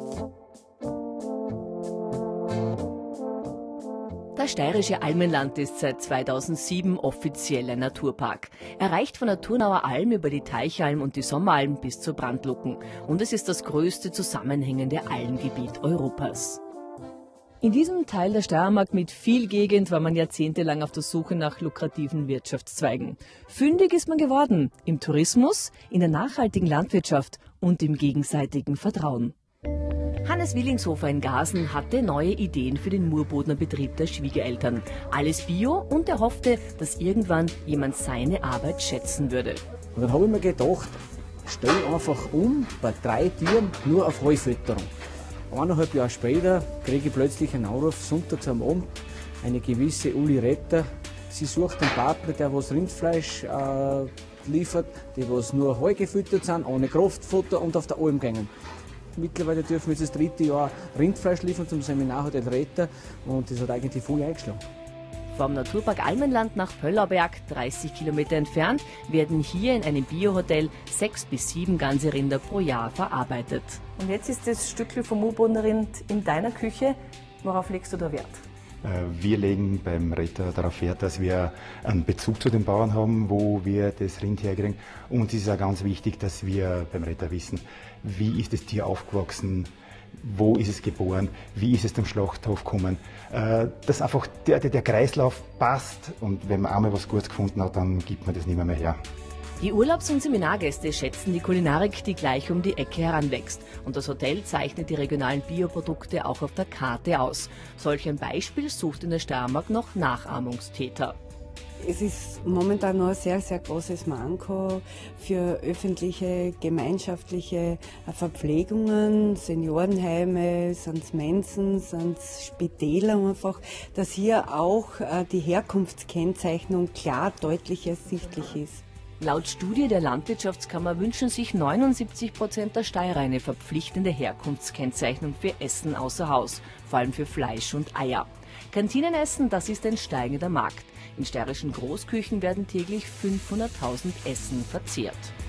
Der Steirische Almenland ist seit 2007 offiziell ein Naturpark. Er reicht von der Turnauer Alm über die Teichalm und die Sommeralm bis zur Brandlucken. Und es ist das größte zusammenhängende Almgebiet Europas. In diesem Teil der Steiermark mit viel Gegend war man jahrzehntelang auf der Suche nach lukrativen Wirtschaftszweigen. Fündig ist man geworden im Tourismus, in der nachhaltigen Landwirtschaft und im gegenseitigen Vertrauen. Hannes Willingshofer in Gasen hatte neue Ideen für den Murbodner Betrieb der Schwiegereltern. Alles Bio, und er hoffte, dass irgendwann jemand seine Arbeit schätzen würde. Und dann habe ich mir gedacht, stell einfach um bei 3 Tieren nur auf Heufütterung. 1,5 Jahre später kriege ich plötzlich einen Anruf, sonntags am Abend, eine gewisse Uli Retter. Sie sucht einen Partner, der was Rindfleisch liefert, die was nur Heu gefüttert sind, ohne Kraftfutter und auf der Alm gehen. Mittlerweile dürfen wir jetzt das 3. Jahr Rindfleisch liefern zum Seminar hat der Retter, und das hat eigentlich voll eingeschlagen. Vom Naturpark Almenland nach Pöllauberg, 30 Kilometer entfernt, werden hier in einem Biohotel 6 bis 7 ganze Rinder pro Jahr verarbeitet. Und jetzt ist das Stückchen vom Murbodner Rind in deiner Küche. Worauf legst du da Wert? Wir legen beim Retter darauf Wert, dass wir einen Bezug zu den Bauern haben, wo wir das Rind herkriegen. Und es ist auch ganz wichtig, dass wir beim Retter wissen, wie ist das Tier aufgewachsen, wo ist es geboren, wie ist es zum Schlachthof gekommen. Dass einfach der Kreislauf passt, und wenn man einmal was Gutes gefunden hat, dann gibt man das nicht mehr her. Die Urlaubs- und Seminargäste schätzen die Kulinarik, die gleich um die Ecke heranwächst. Und das Hotel zeichnet die regionalen Bioprodukte auch auf der Karte aus. Solch ein Beispiel sucht in der Steiermark noch Nachahmungstäter. Es ist momentan noch ein sehr, sehr großes Manko für öffentliche, gemeinschaftliche Verpflegungen, Seniorenheime, sind Mensen, sind Spitäler einfach, dass hier auch die Herkunftskennzeichnung klar deutlich ersichtlich ist. Laut Studie der Landwirtschaftskammer wünschen sich 79% der Steirer eine verpflichtende Herkunftskennzeichnung für Essen außer Haus, vor allem für Fleisch und Eier. Kantinenessen, das ist ein steigender Markt. In steirischen Großküchen werden täglich 500.000 Essen verzehrt.